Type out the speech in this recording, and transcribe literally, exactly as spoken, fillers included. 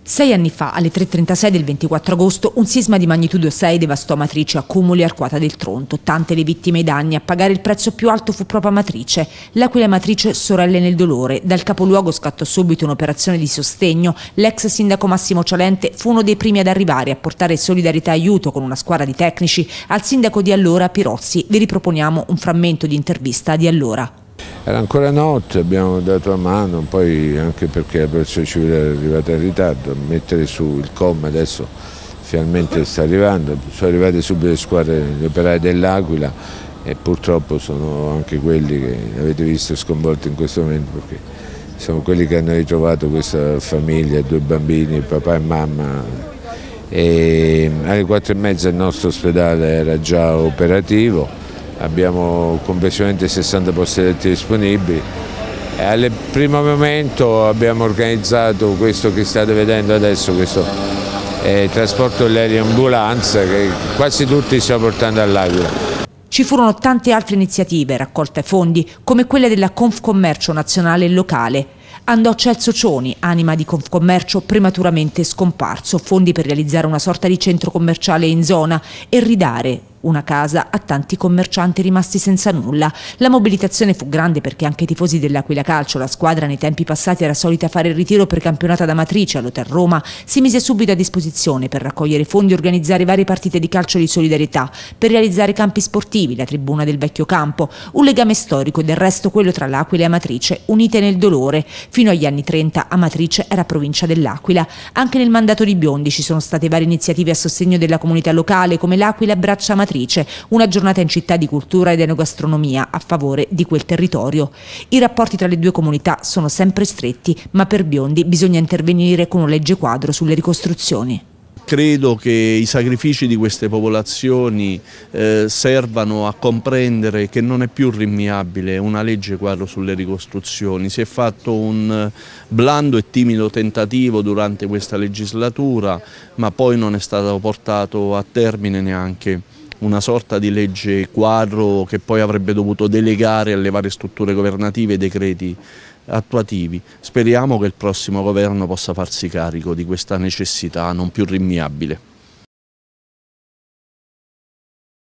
Sei anni fa, alle tre e trentasei del ventiquattro agosto, un sisma di magnitudo sei devastò Amatrice, Accumoli e Arquata del Tronto. Tante le vittime e i danni, a pagare il prezzo più alto fu proprio Amatrice. L'Aquila e Amatrice sorelle nel dolore. Dal capoluogo scattò subito un'operazione di sostegno. L'ex sindaco Massimo Cialente fu uno dei primi ad arrivare a portare solidarietà e aiuto con una squadra di tecnici al sindaco di allora, Pirozzi. Vi riproponiamo un frammento di intervista di allora. Era ancora notte, abbiamo dato a mano, poi anche perché la protezione civile era arrivata in ritardo, a mettere su il C O M adesso finalmente sta arrivando, sono arrivate subito le squadre, gli operai dell'Aquila e purtroppo sono anche quelli che avete visto sconvolti in questo momento, perché sono quelli che hanno ritrovato questa famiglia, due bambini, papà e mamma. E alle quattro e mezza il nostro ospedale era già operativo. Abbiamo complessivamente sessanta posti letti disponibili e al primo momento abbiamo organizzato questo che state vedendo adesso, questo eh, trasporto dell'aeroambulanza che quasi tutti stiamo portando all'Aquila. Ci furono tante altre iniziative raccolte fondi, come quelle della Confcommercio nazionale e locale. Andò Celso Cioni, anima di Confcommercio prematuramente scomparso, fondi per realizzare una sorta di centro commerciale in zona e ridare una casa a tanti commercianti rimasti senza nulla. La mobilitazione fu grande perché anche i tifosi dell'Aquila Calcio, la squadra nei tempi passati era solita fare il ritiro precampionata da Amatrice all'Hotel Roma, si mise subito a disposizione per raccogliere fondi e organizzare varie partite di calcio di solidarietà, per realizzare campi sportivi, la tribuna del vecchio campo, un legame storico e del resto quello tra l'Aquila e Amatrice, unite nel dolore. Fino agli anni trenta Amatrice era provincia dell'Aquila. Anche nel mandato di Biondi ci sono state varie iniziative a sostegno della comunità locale, come l'Aquila Abbraccia Amatrice, una giornata in città di cultura ed enogastronomia a favore di quel territorio. I rapporti tra le due comunità sono sempre stretti, ma per Biondi bisogna intervenire con una legge quadro sulle ricostruzioni. Credo che i sacrifici di queste popolazioni eh, servano a comprendere che non è più rinviabile una legge quadro sulle ricostruzioni. Si è fatto un blando e timido tentativo durante questa legislatura, ma poi non è stato portato a termine neanche una sorta di legge quadro che poi avrebbe dovuto delegare alle varie strutture governative i decreti attuativi. Speriamo che il prossimo governo possa farsi carico di questa necessità non più rinviabile.